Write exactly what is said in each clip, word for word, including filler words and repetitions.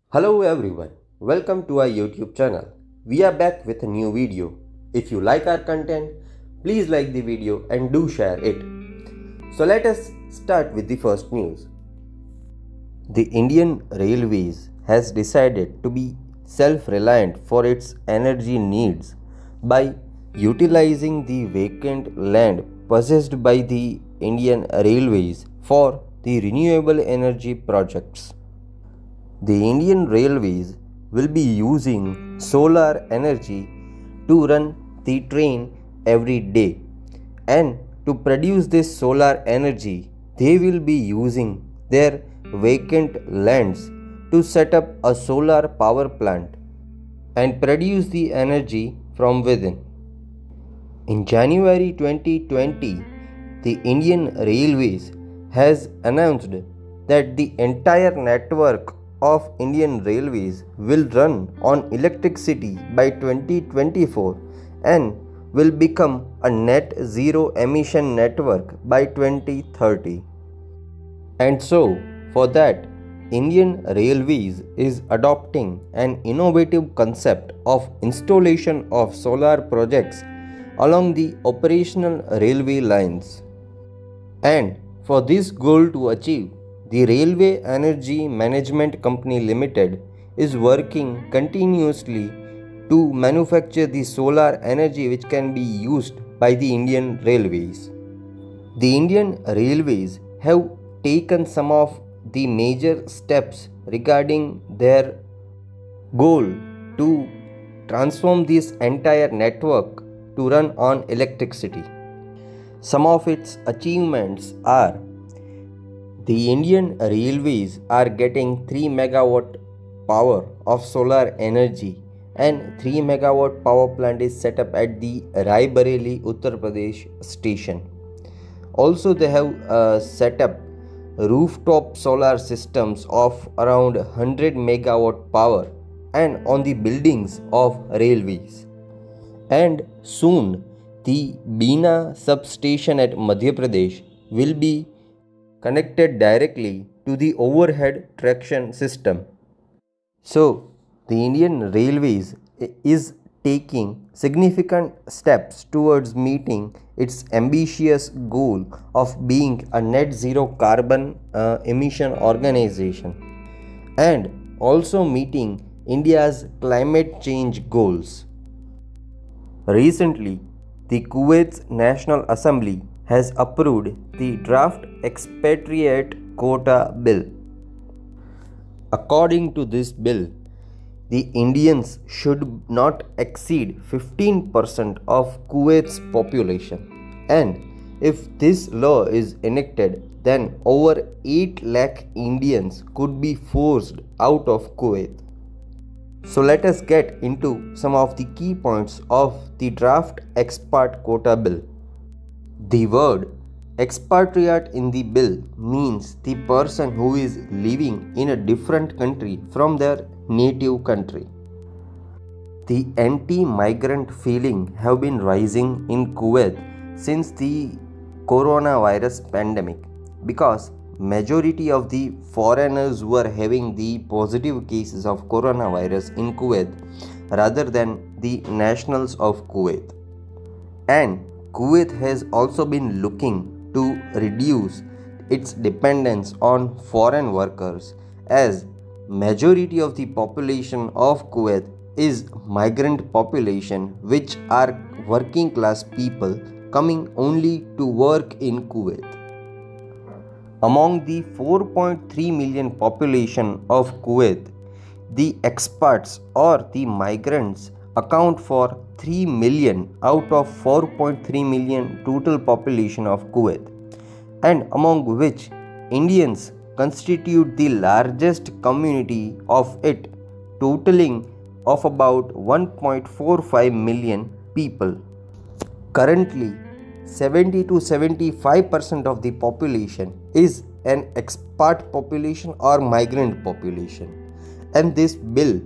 Hello everyone, welcome to our YouTube channel. We are back with a new video. If you like our content, please like the video and do share it. So let us start with the first news. The Indian Railways has decided to be self-reliant for its energy needs by utilizing the vacant land possessed by the Indian Railways for the renewable energy projects. The Indian Railways will be using solar energy to run the train every day, and to produce this solar energy they will be using their vacant lands to set up a solar power plant and produce the energy from within. In January twenty twenty, the Indian Railways has announced that the entire network of Indian Railways will run on electricity by twenty twenty-four and will become a net zero emission network by twenty thirty. And so, for that, Indian Railways is adopting an innovative concept of installation of solar projects along the operational railway lines. And for this goal to achieve, the Railway Energy Management Company Limited is working continuously to manufacture the solar energy which can be used by the Indian Railways. The Indian Railways have taken some of the major steps regarding their goal to transform this entire network to run on electricity. Some of its achievements are: the Indian Railways are getting three megawatt power of solar energy, and three megawatt power plant is set up at the Rai Bareli, Uttar Pradesh station. Also, they have uh, set up rooftop solar systems of around one hundred megawatt power and on the buildings of railways. And soon, the Bina substation at Madhya Pradesh will be connected directly to the overhead traction system. So, the Indian Railways is taking significant steps towards meeting its ambitious goal of being a net zero carbon uh, emission organization and also meeting India's climate change goals. Recently, the Kuwait's National Assembly has approved the draft expatriate quota bill. According to this bill, the Indians should not exceed fifteen percent of Kuwait's population, and if this law is enacted, then over eight lakh Indians could be forced out of Kuwait. So let us get into some of the key points of the draft expat quota bill. The word expatriate in the bill means the person who is living in a different country from their native country. The anti-migrant feeling have been rising in Kuwait since the coronavirus pandemic, because majority of the foreigners were having the positive cases of coronavirus in Kuwait rather than the nationals of Kuwait. And Kuwait has also been looking to reduce its dependence on foreign workers, as majority of the population of Kuwait is migrant population, which are working class people coming only to work in Kuwait. Among the four point three million population of Kuwait, the expats or the migrants account for three million out of four point three million total population of Kuwait, and among which Indians constitute the largest community of it, totaling of about one point four five million people. Currently, seventy to seventy-five percent of the population is an expat population or migrant population, and this bill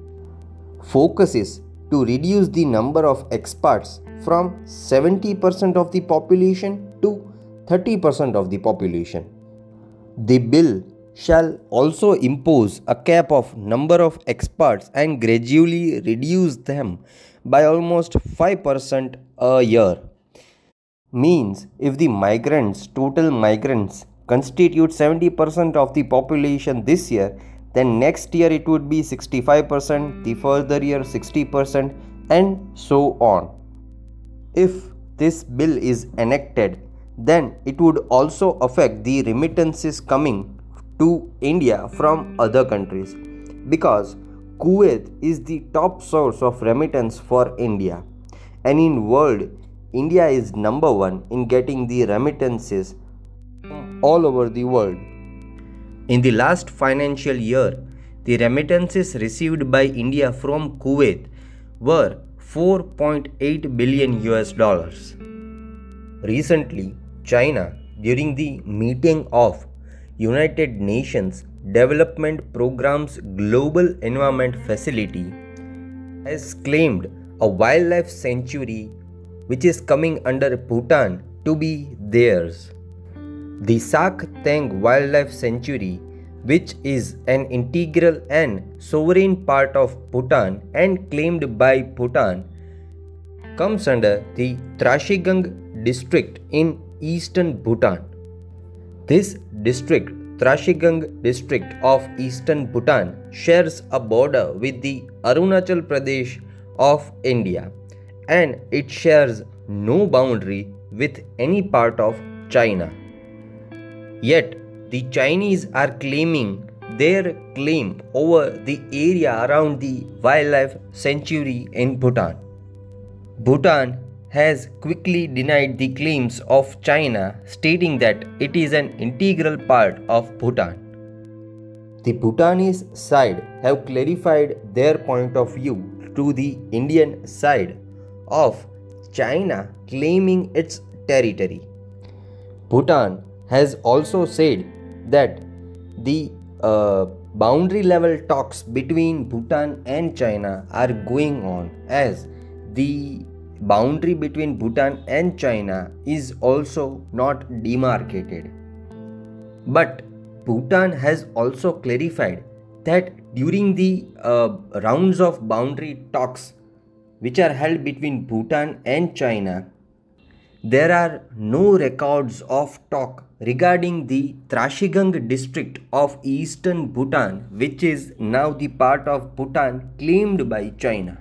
focuses to reduce the number of expats from seventy percent of the population to thirty percent of the population. The bill shall also impose a cap of number of expats and gradually reduce them by almost five percent a year. Means if the migrants, total migrants, constitute seventy percent of the population this year, then next year it would be sixty-five percent, the further year sixty percent, and so on. If this bill is enacted, then it would also affect the remittances coming to India from other countries, because Kuwait is the top source of remittance for India, and in world India is number one in getting the remittances all over the world. In the last financial year, the remittances received by India from Kuwait were four point eight billion U S dollars. Recently, China, during the meeting of United Nations Development Programme's Global Environment Facility, has claimed a wildlife sanctuary which is coming under Bhutan to be theirs. The Sak Teng Wildlife Sanctuary, which is an integral and sovereign part of Bhutan and claimed by Bhutan, comes under the Trashigang district in eastern Bhutan. This district, Trashigang district of eastern Bhutan, shares a border with the Arunachal Pradesh of India, and it shares no boundary with any part of China. Yet, the Chinese are claiming their claim over the area around the wildlife sanctuary in Bhutan. Bhutan has quickly denied the claims of China, stating that it is an integral part of Bhutan. The Bhutanese side have clarified their point of view to the Indian side of China claiming its territory. Bhutan has also said that the uh, boundary level talks between Bhutan and China are going on, as the boundary between Bhutan and China is also not demarcated. But Bhutan has also clarified that during the uh, rounds of boundary talks which are held between Bhutan and China, there are no records of talk regarding the Trashigang district of eastern Bhutan, which is now the part of Bhutan claimed by China.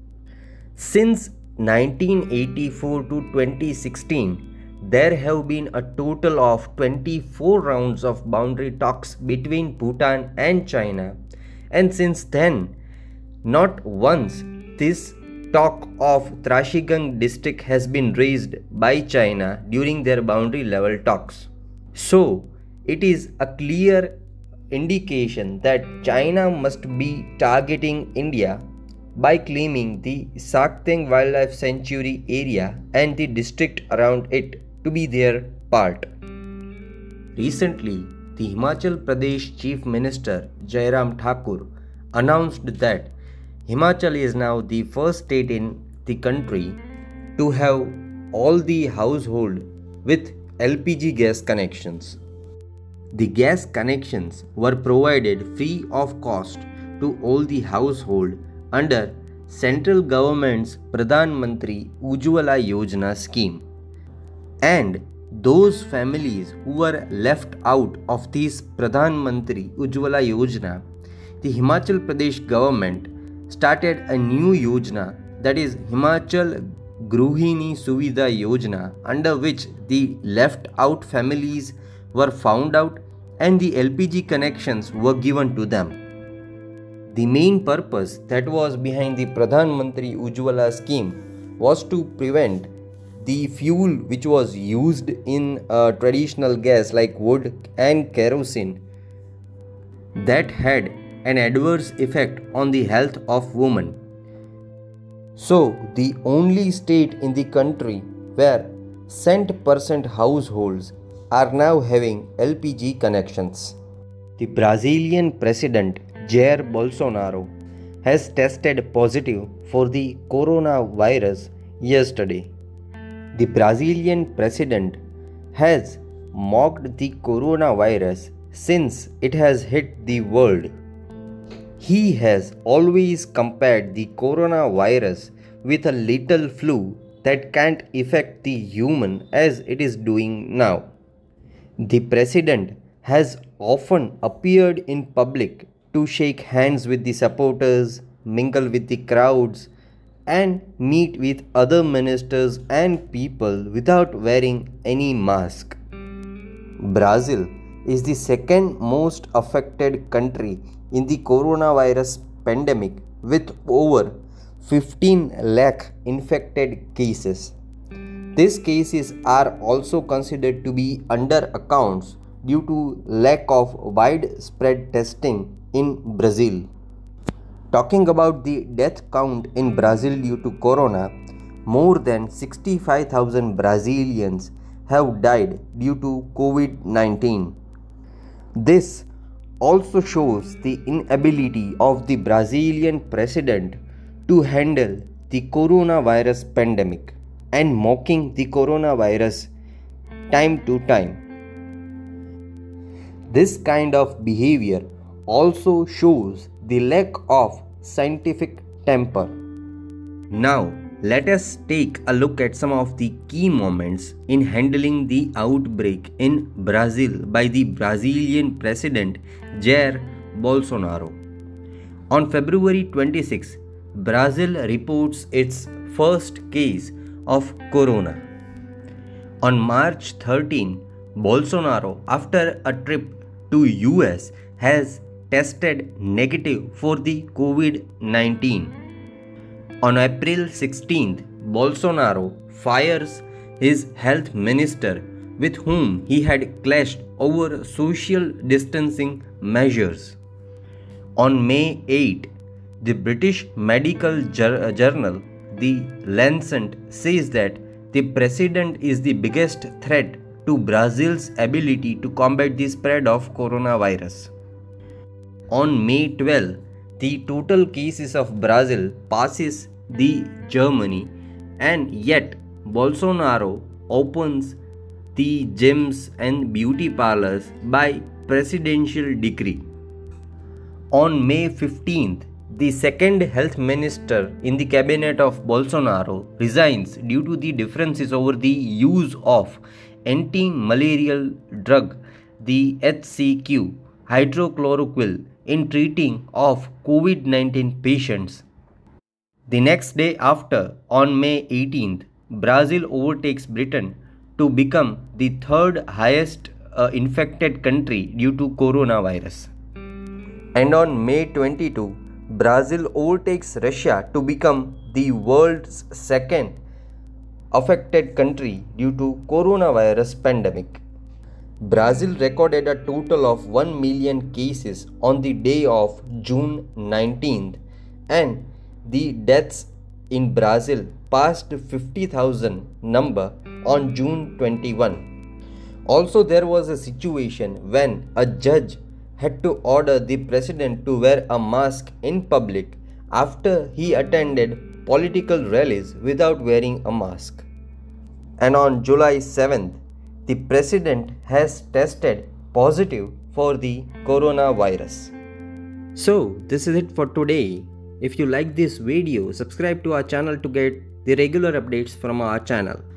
Since nineteen eighty-four to twenty sixteen, there have been a total of twenty-four rounds of boundary talks between Bhutan and China, and since then, not once this talk of Trashigang district has been raised by China during their boundary level talks. So, it is a clear indication that China must be targeting India by claiming the Sak Teng Wildlife Sanctuary area and the district around it to be their part. Recently, the Himachal Pradesh Chief Minister Jairam Thakur announced that Himachal is now the first state in the country to have all the household with L P G gas connections. The gas connections were provided free of cost to all the household under central government's Pradhan Mantri Ujjwala Yojana scheme. And those families who were left out of this Pradhan Mantri Ujjwala Yojana, the Himachal Pradesh government started a new Yojana, that is Himachal Gruhini Suvidha Yojana, under which the left out families were found out and the L P G connections were given to them. The main purpose that was behind the Pradhan Mantri Ujjwala scheme was to prevent the fuel which was used in uh, traditional gas like wood and kerosene that had an adverse effect on the health of women. So, the only state in the country where cent percent households are now having L P G connections. The Brazilian President Jair Bolsonaro has tested positive for the coronavirus yesterday. The Brazilian President has mocked the coronavirus, since it has hit the world. He has always compared the coronavirus with a little flu that can't affect the human as it is doing now. The president has often appeared in public to shake hands with the supporters, mingle with the crowds, and meet with other ministers and people without wearing any mask. Brazil is the second most affected country in the coronavirus pandemic with over fifteen lakh infected cases. These cases are also considered to be under accounts due to lack of widespread testing in Brazil. Talking about the death count in Brazil due to corona, more than sixty-five thousand Brazilians have died due to COVID nineteen. This also shows the inability of the Brazilian president to handle the coronavirus pandemic and mocking the coronavirus time to time. This kind of behavior also shows the lack of scientific temper. Now, let us take a look at some of the key moments in handling the outbreak in Brazil by the Brazilian president Jair Bolsonaro. On February twenty-sixth, Brazil reports its first case of corona. On March thirteenth, Bolsonaro, after a trip to U S, has tested negative for the COVID nineteen. On April sixteenth, Bolsonaro fires his health minister with whom he had clashed over social distancing measures. On May eighth, the British medical journal The Lancet says that the president is the biggest threat to Brazil's ability to combat the spread of coronavirus. On May twelfth, the total cases of Brazil passes the Germany, and yet Bolsonaro opens the gyms and beauty parlors by presidential decree. On May fifteenth, the second health minister in the cabinet of Bolsonaro resigns due to the differences over the use of anti-malarial drug, the H C Q, hydrochloroquine, in treating of COVID nineteen patients. The next day after, on May eighteenth, Brazil overtakes Britain to become the third highest uh, infected country due to coronavirus. And on May twenty-second, Brazil overtakes Russia to become the world's second affected country due to coronavirus pandemic. Brazil recorded a total of one million cases on the day of June nineteenth, and the deaths in Brazil passed fifty thousand number on June twenty-first. Also, there was a situation when a judge had to order the president to wear a mask in public after he attended political rallies without wearing a mask. And on July seventh, the president has tested positive for the coronavirus. So, this is it for today. If you like this video, subscribe to our channel to get the regular updates from our channel.